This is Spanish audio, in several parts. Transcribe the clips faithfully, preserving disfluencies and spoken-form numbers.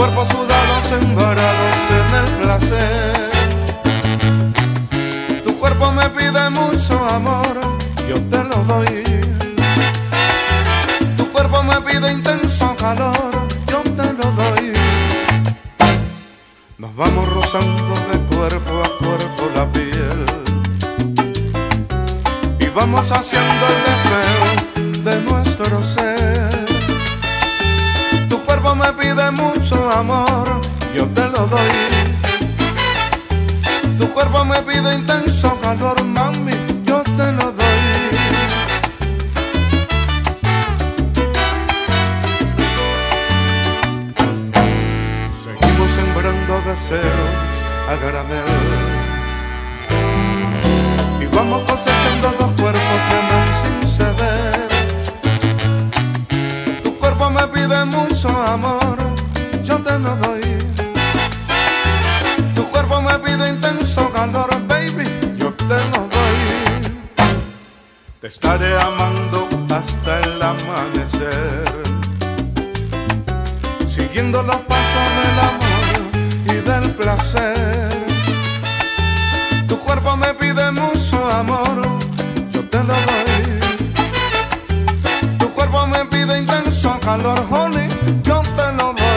cuerpos sudados embarados en el placer. Tu cuerpo me pide mucho amor, yo te lo doy. Tu cuerpo me pide intenso calor, yo te lo doy. Nos vamos rozando de cuerpo a cuerpo la piel y vamos haciendo el deseo de nuestro ser. Tu cuerpo me pide mucho amor, yo te lo doy. Tu cuerpo me pide intenso calor, mami, yo te lo doy. Seguimos sembrando deseos a granel y vamos cosechando dos cuerpos que aman sin ceder. Tu cuerpo me pide mucho amor, yo te lo doy. Tu cuerpo me pide intenso calor, baby, yo te lo doy. Te estaré amando hasta el amanecer, siguiendo los pasos del amor y del placer. Tu cuerpo me pide mucho amor, yo te lo doy. Tu cuerpo me pide intenso calor, honey, yo te lo doy.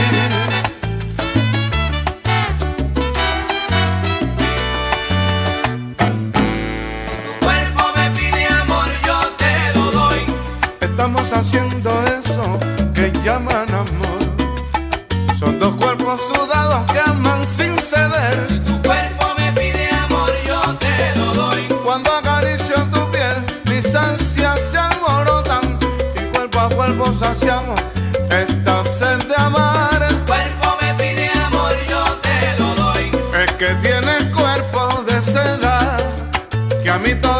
Estamos haciendo eso que llaman amor. Son dos cuerpos sudados que aman sin ceder. Si tu cuerpo me pide amor, yo te lo doy. Cuando acaricio tu piel, mis ansias se alborotan y cuerpo a cuerpo saciamos esta sed de amar. Si tu cuerpo me pide amor, yo te lo doy. Es que tienes cuerpo de seda que a mí todo